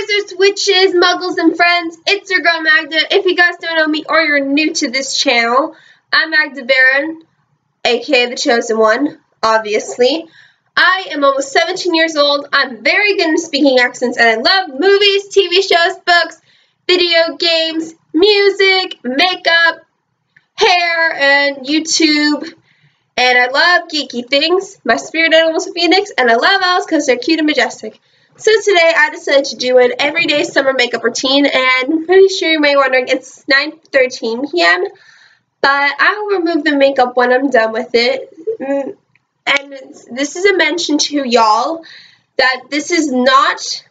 wizards, witches, muggles, and friends. It's your girl Magda. If you guys don't know me or you're new to this channel, I'm Magda Baron, aka the Chosen One, obviously. I am almost 17 years old. I'm very good in speaking accents, and I love movies, TV shows, books, video games, music, makeup, hair, and YouTube. And I love geeky things. My spirit animal is a phoenix, and I love owls because they're cute and majestic. So today I decided to do an everyday summer makeup routine, and I'm pretty sure you may be wondering, it's 9:13 p.m. But I will remove the makeup when I'm done with it. And this is a mention to y'all that this is not,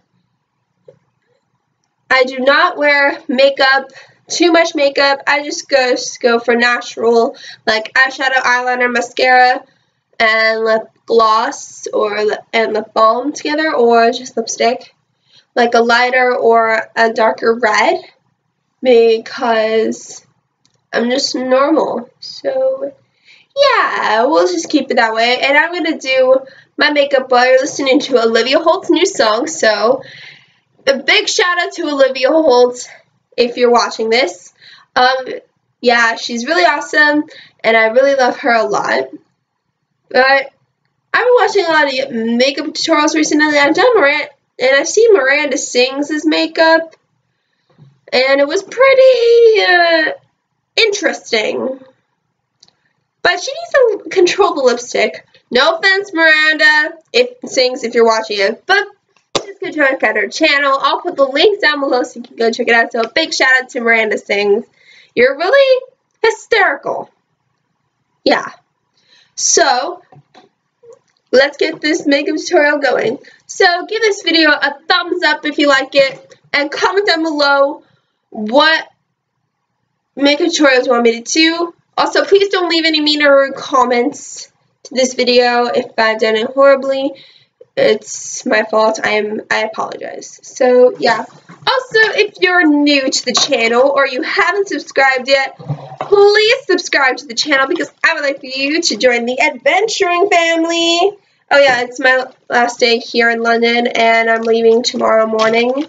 I do not wear makeup, too much makeup. I just go for natural, like eyeshadow, eyeliner, mascara, and lip gloss and lip balm together, or just lipstick, like a lighter or a darker red, because I'm just normal. So yeah, we'll just keep it that way. And I'm gonna do my makeup while you're listening to Olivia Holt's new song. So a big shout out to Olivia Holt if you're watching this. Yeah, she's really awesome, and I really love her a lot. But I've been watching a lot of makeup tutorials recently. I've done I've seen Miranda Sings as makeup, and it was pretty interesting. But she needs to control the lipstick. No offense, Miranda, if you're watching it, but just go check out her channel. I'll put the links down below so you can go check it out. So a big shout out to Miranda Sings. You're really hysterical. Yeah. So let's get this makeup tutorial going. So give this video a thumbs up if you like it, and comment down below what makeup tutorials you want me to do. Also, please don't leave any mean or rude comments to this video. If I've done it horribly, it's my fault. I apologize. So yeah. Also, if you're new to the channel or you haven't subscribed yet, please subscribe to the channel, because I would like for you to join the adventuring family. Oh yeah, it's my last day here in London, and I'm leaving tomorrow morning.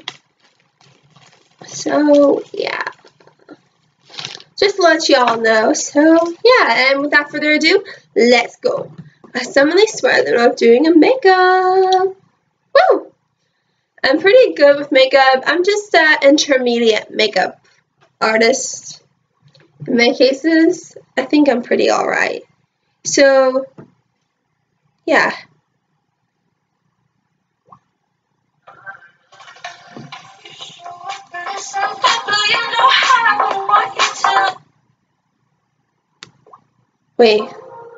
So yeah, just to let y'all know. So yeah, and without further ado, let's go. I suddenly swear that I'm doing a makeup. Woo! I'm pretty good with makeup. I'm just an intermediate makeup artist. In many cases, I think I'm pretty alright. So yeah. Wait.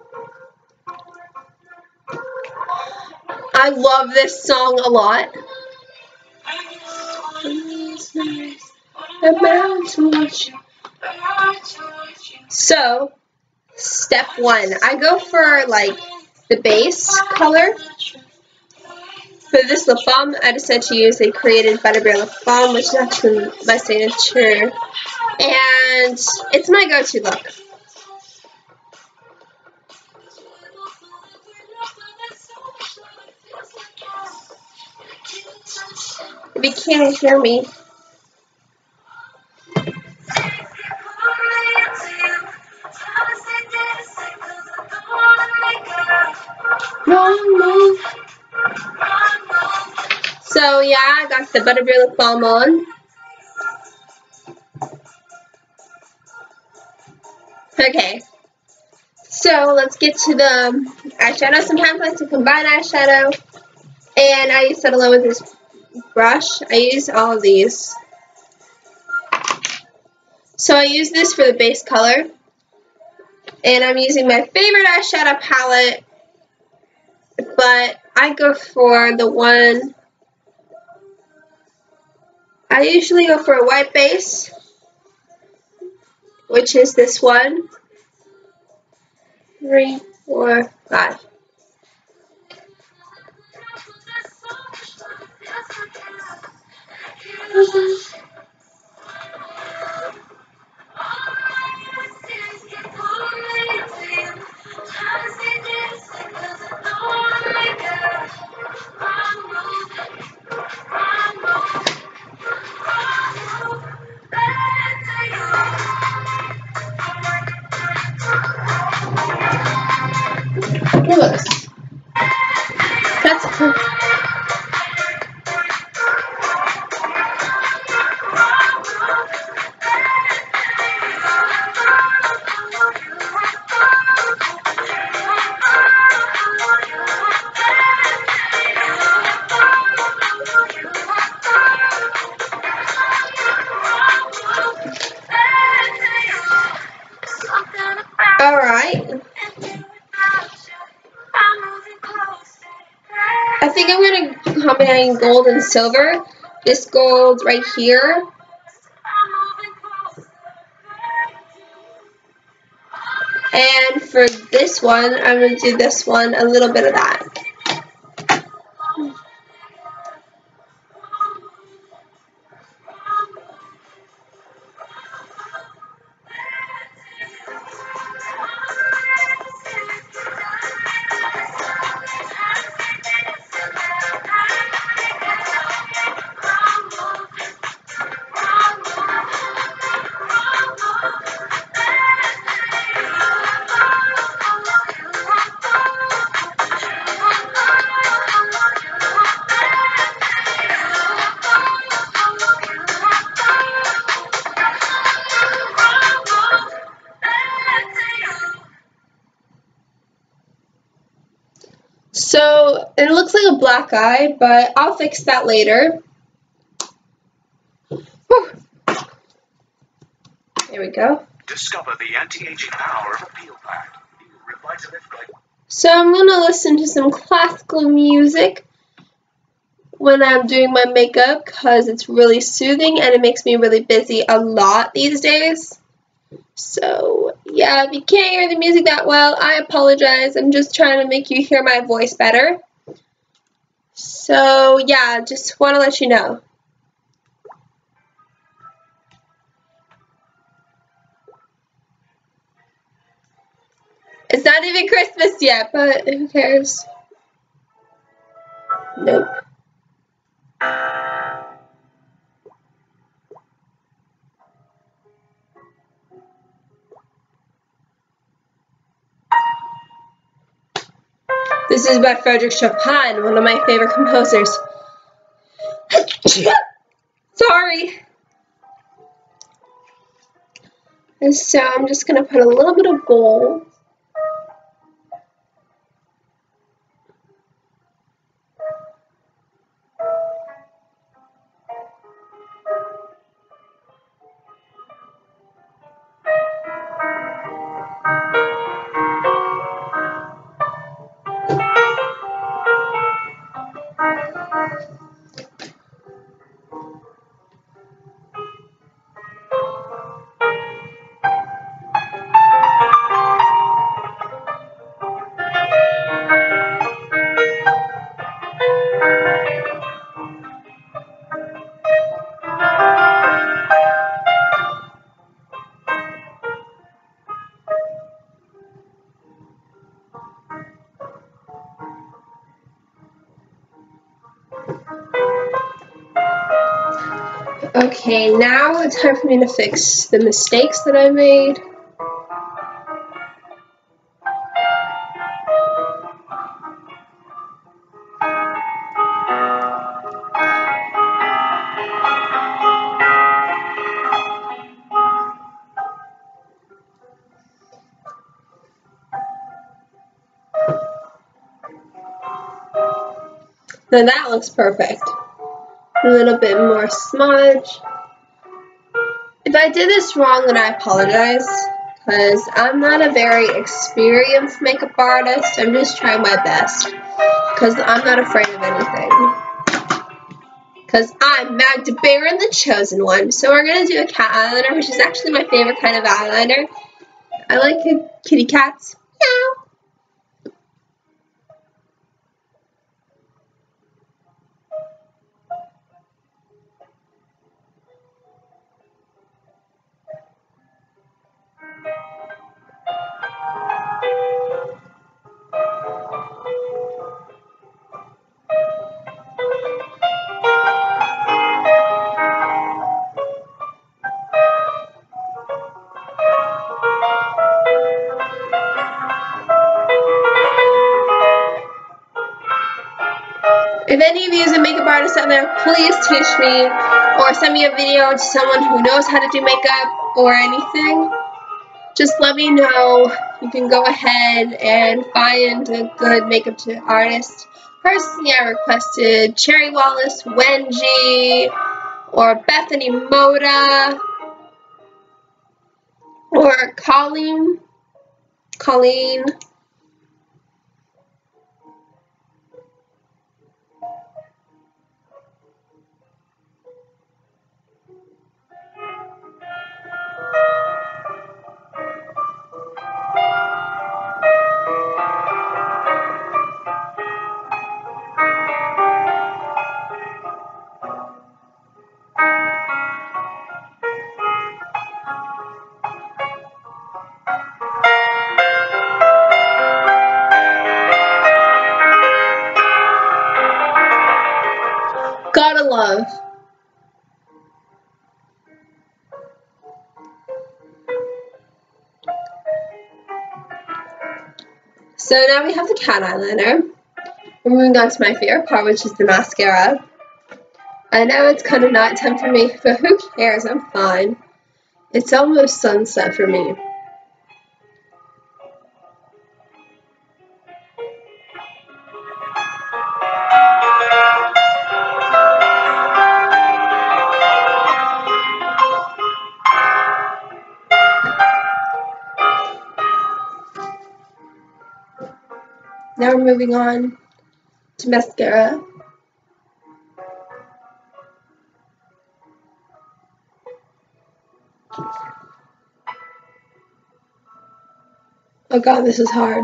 I love this song a lot. So, step one, I go for like the base color. For this lip balm, I decided to use a created Butterbeer lip balm, which is actually my signature, and it's my go-to look. If you can't hear me, so yeah, I got the Butterbeer lip balm on. Okay, so let's get to the eyeshadow. Sometimes I like to combine eyeshadow, and I use it along with this brush. I use all of these. So I use this for the base color, and I'm using my favorite eyeshadow palette, but I go for the one, I usually go for a white base, which is this one. 3, 4, 5. fabulous. That's cool. Alright. I think I'm going to combine gold and silver. This gold right here. And for this one, I'm going to do this one, a little bit of that. So it looks like a black eye, but I'll fix that later. Whew. There we go. Discover the anti-aging power of a peel pad. So I'm going to listen to some classical music when I'm doing my makeup because it's really soothing and it makes me really busy a lot these days. So yeah, if you can't hear the music that well, I apologize. I'm just trying to make you hear my voice better. So yeah, just want to let you know. It's not even Christmas yet, but who cares? Nope. This is by Frederick Chopin, one of my favorite composers. Sorry. And so I'm just going to put a little bit of gold. Okay, now it's time for me to fix the mistakes that I made. Now that looks perfect. A little bit more smudge. If I did this wrong, then I apologize, because I'm not a very experienced makeup artist. I'm just trying my best, because I'm not afraid of anything. Because I'm Magda Baron, the chosen one. So we're going to do a cat eyeliner, which is actually my favorite kind of eyeliner. I like kitty cats. Meow. If any of you is a makeup artist out there, please teach me or send me a video to someone who knows how to do makeup or anything. Just let me know. You can go ahead and find a good makeup artist. Personally, I requested Cherry Wallace, Wengie, or Bethany Moda, or Colleen. Gotta love. So now we have the cat eyeliner. We're moving on to my favorite part, which is the mascara. I know it's kind of nighttime for me, but who cares? I'm fine. It's almost sunset for me. Now we're moving on to mascara. Oh god, this is hard.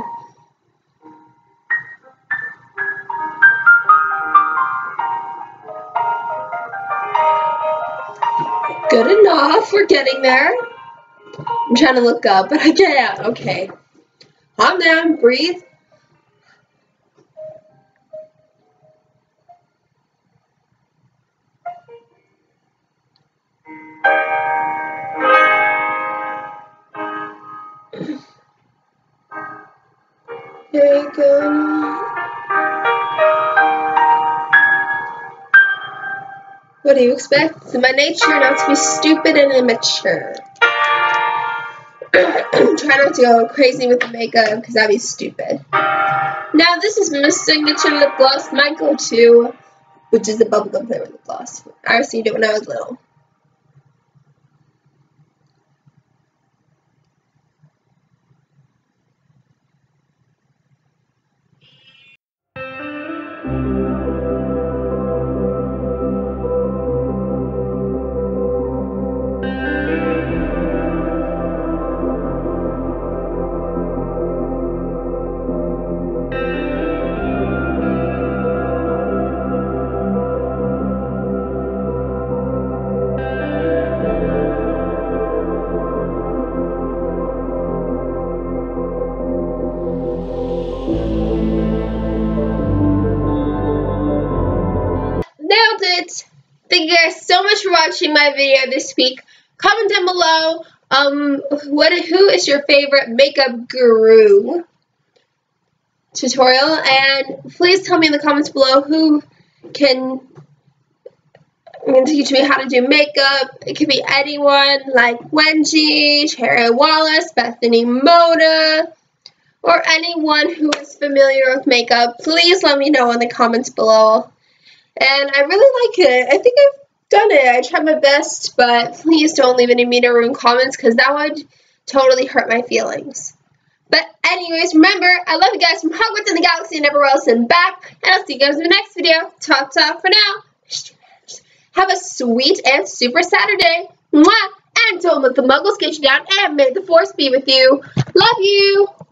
Good enough, we're getting there. I'm trying to look up, but I can't. Okay. Calm down, breathe. There you go. What do you expect? It's in my nature not to be stupid and immature. Try not to go crazy with the makeup because that'd be stupid. Now this is my signature lip gloss, my go-to, which is the bubblegum flavor lip gloss. I received it when I was little. Nailed it! Thank you guys so much for watching my video this week. Comment down below who is your favorite makeup guru tutorial, and please tell me in the comments below who can teach me how to do makeup. It could be anyone like Wengie, Cherry Wallace, Bethany Moda, or anyone who is familiar with makeup. Please let me know in the comments below. And I really like it. I think I've done it. I tried my best, but please don't leave any mean or rude comments because that would totally hurt my feelings. But anyways, remember, I love you guys from Hogwarts and the galaxy and everywhere else and back. And I'll see you guys in the next video. Talk for now. Have a sweet and super Saturday. Mwah! And don't let the Muggles get you down. And may the Force be with you. Love you.